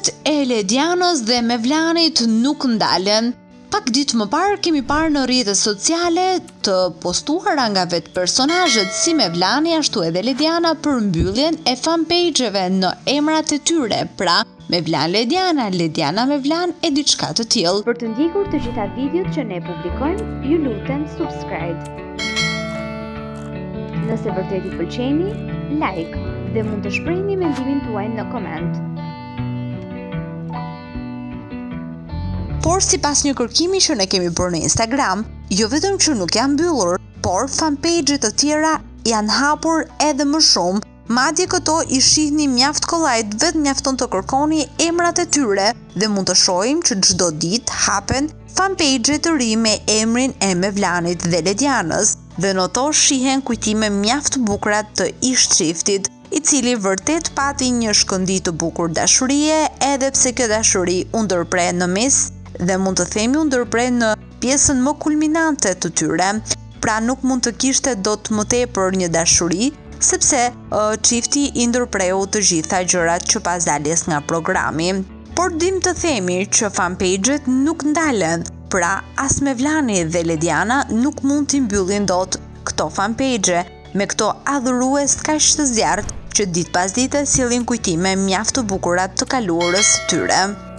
Kujtimet e Ledjanës dhe Mevlanit nuk ndalen. Pak ditë më parë kemi parë në rrjetet sociale të postuara nga vetë personazhet si Mevlani ashtu edhe Ledjana për mbylljen e fanpage-eve në emrat e tyre, pra Mevlan Ledjana, Ledjana Mevlan e diçka të tillë. Për të ndjekur të gjitha videot që ne publikojmë, ju lutem subscribe. Nëse vërtet i pëlqeni, like dhe mund të shprehni mendimin tuaj në koment. Por si pas një kërkimi që ne kemi bërë në Instagram, jo vetëm që nuk janë mbyllur, por fanpage-et të tjera janë hapur edhe më shumë. Madje këto i shihni mjaft kollajt, vetëm mjafton të kërkoni emrat e tyre dhe mund të shohim që çdo ditë hapen fanpage të ri me emrin e Mevlanit dhe Ledjanës dhe në to shihen kujtime mjaft bukura të ish Çiftit, i cili vërtet pati një shkëndijë të bukur dashurie, edhe pse kjo dashuri u ndërpre në mes dhe mund të themi u ndërpre në pjesën më kulminante të tyre, pra nuk mund të kishte dot më tepër një dashuri, sepse Çifti i ndërpreu të gjitha gjërat që pas daljes nga programi. Por dim të themi që fanpage-et nuk ndalen, pra as Mevlani dhe Ledjana nuk mund t'i mbyllin dot këto fanpage, me këto adhurues kaq të zjarrt që ditë pas dite sjellin kujtime mjaft të bukura të kaluarës së tyre.